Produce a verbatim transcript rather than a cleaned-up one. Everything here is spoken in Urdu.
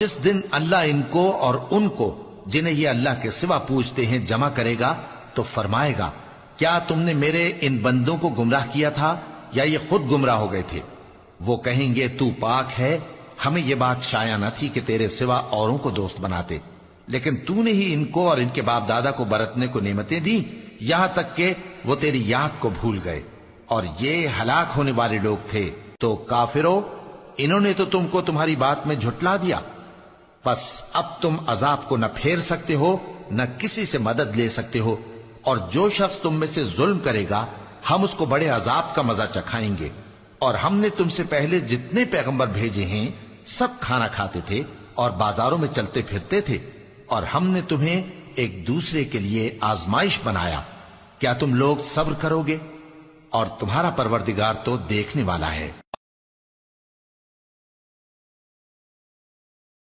جس دن اللہ ان کو اور ان کو جنہیں یہ اللہ کے سوا پوجتے ہیں جمع کرے گا تو فرمائے گا، کیا تم نے میرے ان بندوں کو گمراہ کیا تھا یا یہ خود گمراہ ہو گئے تھے؟ وہ کہیں گے تو پاک ہے، ہمیں یہ بات شایع نہ تھی کہ تیرے سوا اوروں کو دوست بناتے، لیکن تو نے ہی ان کو اور ان کے باپ دادا کو برتنے کو نعمتیں دی، یہاں تک کہ وہ تیری یاد کو بھول گئے، اور یہ ہلاک ہونے والے لوگ تھے۔ تو کافرو، انہوں نے تو تم کو تمہاری بات میں جھٹلا دیا، بس اب تم عذاب کو نہ پھیر سکتے ہو نہ کسی سے مدد لے سکتے ہو، اور جو شخص تم میں سے ظلم کرے گا ہم اس کو بڑے عذاب کا مزہ چکھائیں گے۔ اور ہم نے تم سے پہلے جتنے پیغمبر بھیجے ہیں سب کھانا کھاتے تھے اور بازاروں میں چلتے پھرتے تھے، اور ہم نے تمہیں ایک دوسرے کے لیے آزمائش بنایا، کیا تم لوگ صبر کرو گے؟ اور تمہارا پروردگار تو دیکھنے والا ہے۔